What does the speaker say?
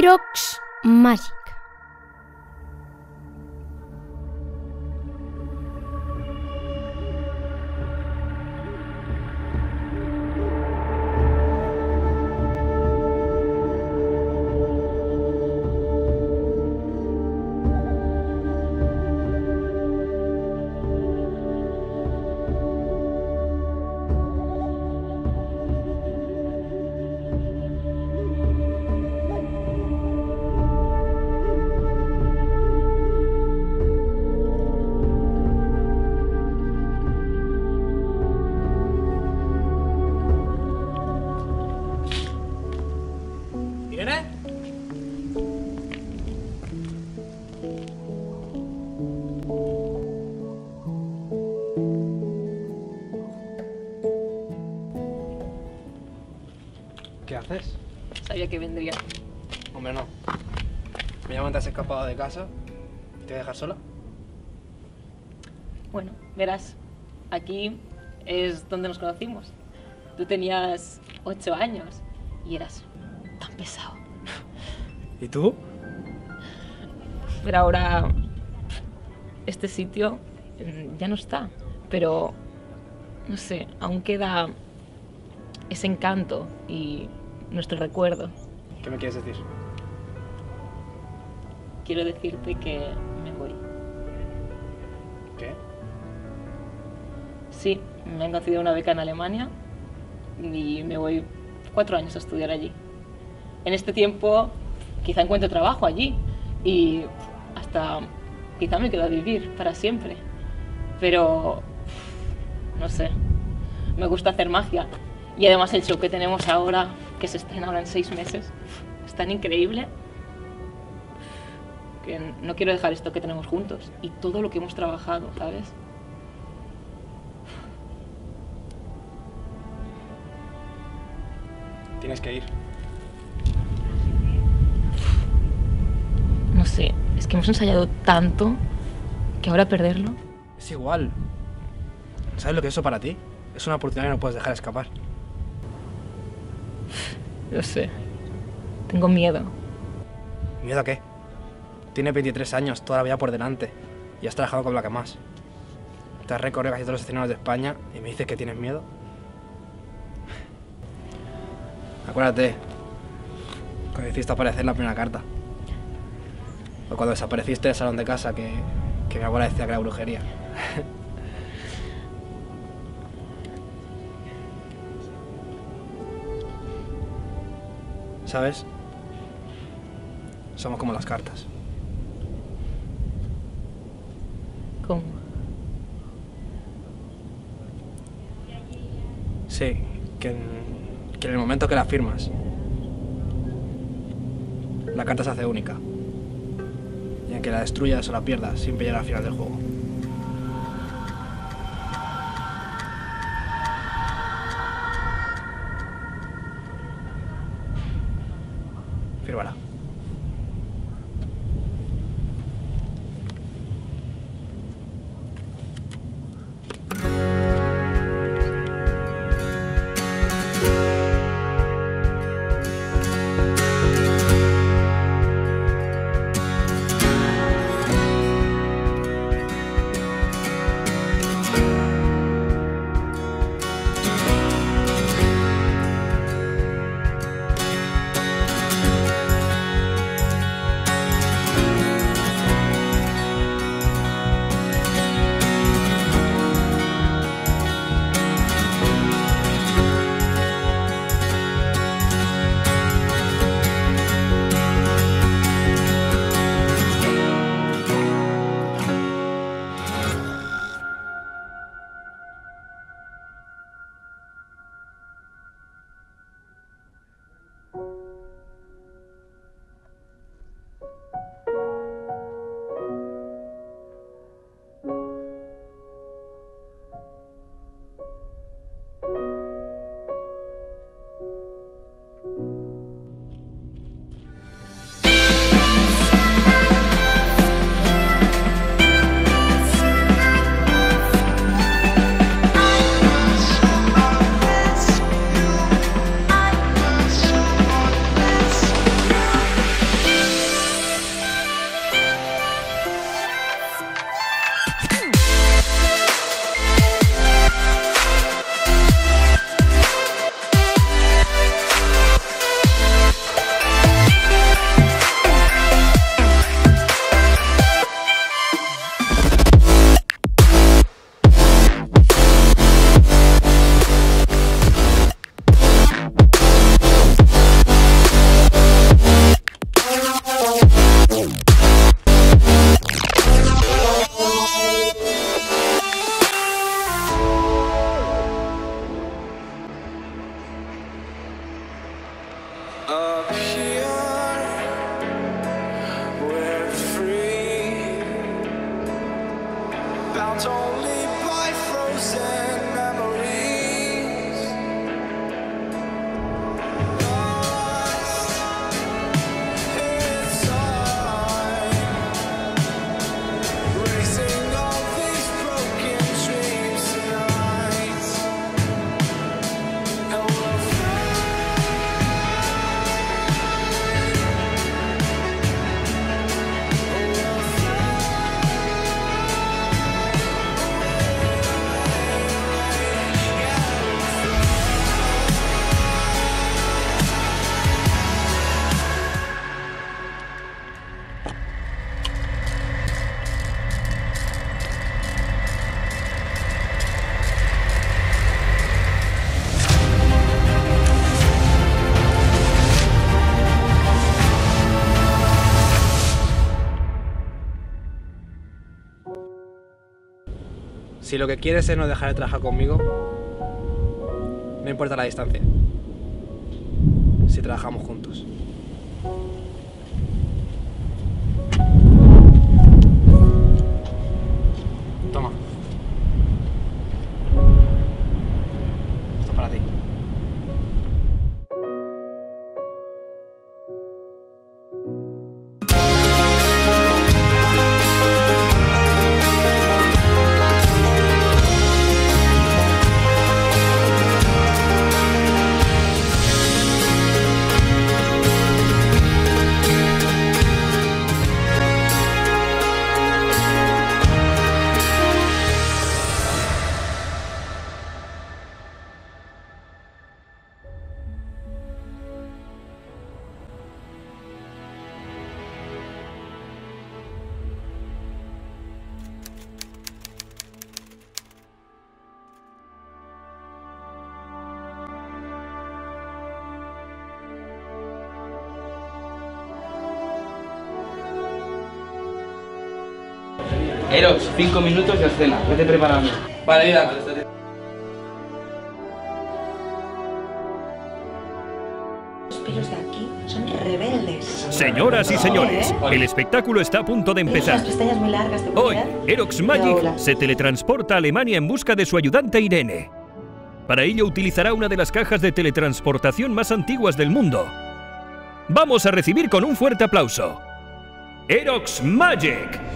Jocs Màgic. ¿Irene? ¿Qué haces? Sabía que vendría. Hombre, no. Me llaman, te has escapado de casa. ¿Te voy a dejar sola? Bueno, verás, aquí es donde nos conocimos. Tú tenías 8 años y eras tan pesado. ¿Y tú? Pero ahora este sitio ya no está. Pero, no sé, aún queda ese encanto y nuestro recuerdo. ¿Qué me quieres decir? Quiero decirte que me voy. ¿Qué? Sí, me han concedido una beca en Alemania y me voy 4 años a estudiar allí. En este tiempo quizá encuentre trabajo allí y hasta quizá me quedo a vivir para siempre. Pero no sé, me gusta hacer magia y además el show que tenemos ahora, que se estrena ahora en 6 meses, es tan increíble que no quiero dejar esto que tenemos juntos y todo lo que hemos trabajado, ¿sabes? Tienes que ir. No sé, es que hemos ensayado tanto que ahora perderlo. Es igual. ¿Sabes lo que es eso para ti? Es una oportunidad que no puedes dejar escapar. Lo sé. Tengo miedo. ¿Miedo a qué? Tienes 23 años, toda la vida por delante. Y has trabajado con la que más. Te has recorrido casi todos los escenarios de España y me dices que tienes miedo. Acuérdate, cuando hiciste aparecer la primera carta. O cuando desapareciste del salón de casa, que mi abuela decía que era brujería. ¿Sabes? Somos como las cartas. ¿Cómo? Sí, que en el momento que la firmas, la carta se hace única. Y en que la destruyas o la pierdas, siempre llega al final del juego. Fírmala. trapped only by frozen memories. Lost in time, racing all these broken dreams tonight. And we'll Si lo que quieres es no dejar de trabajar conmigo, no importa la distancia, si trabajamos juntos. Toma. Esto es para ti. Erox, 5 minutos de escena. Vete preparando. Vale, mira. Los pelos de aquí son rebeldes. Señoras y señores, el espectáculo está a punto de Tienes empezar. las pestañas muy largas, ¿te Hoy, puedo mirar? Erox Magic Hola. se teletransporta a Alemania en busca de su ayudante Irene. Para ello utilizará una de las cajas de teletransportación más antiguas del mundo. Vamos a recibir con un fuerte aplauso Erox Magic.